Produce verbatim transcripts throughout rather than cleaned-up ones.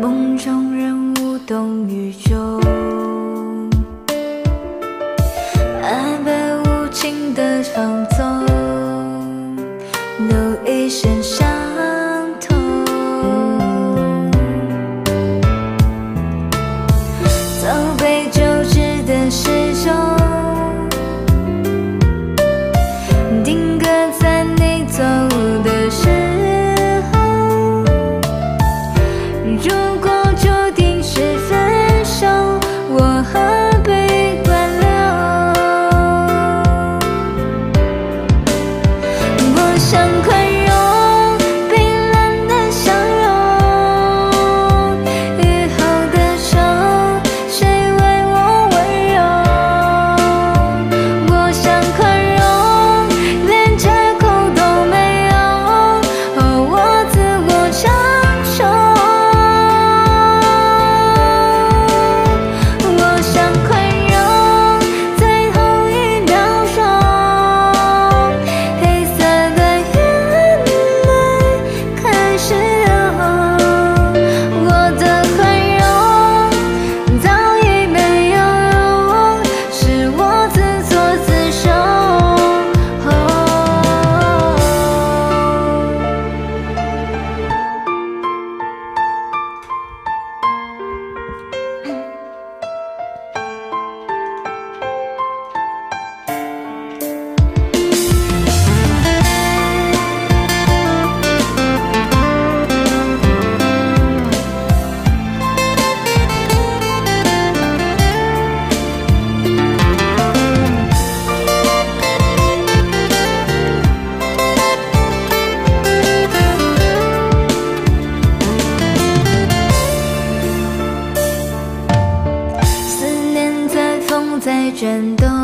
梦中人无动于衷，爱被无情的放纵，都一身伤痛。早被救治的时钟，定格在你走的时候。如果注定是分手，我何必挽留？我想宽容冰冷的笑容，雨后的愁，谁为我温柔？我想宽容，连借口都没有，哦，我自我承受。我想宽容，最后一秒钟，黑色的眼泪开始流。我的宽容早已没有用，是我自作自受。思念在风在转动，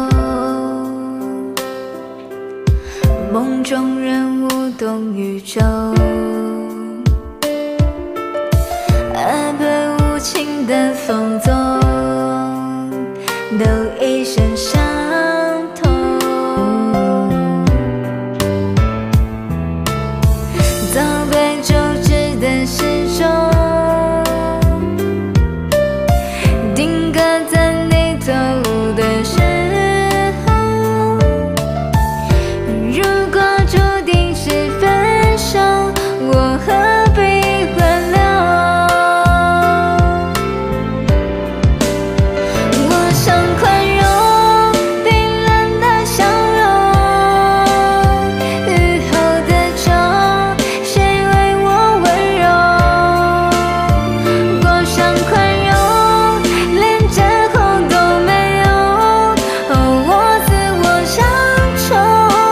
梦中人无动于衷，爱被无情的放纵，都一身伤痛。早被救治的时钟，定格在你走的时候。如果注定是分手，我何必挽留？我想宽容冰冷的笑容，雨后的愁，谁为我温柔？我想宽容，连借口都没有，哦，我自我承受。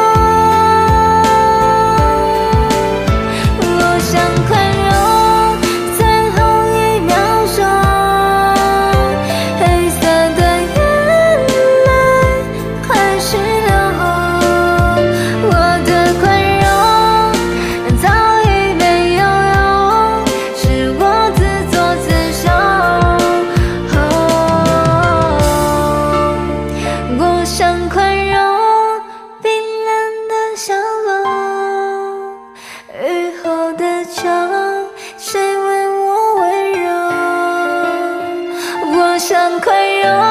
我想宽容，最后一秒钟，黑色的眼泪开始流。我的宽容早已没有用，是我自作自受。我想宽容冰冷的笑容，雨后的秋，谁为我温柔？我想宽容。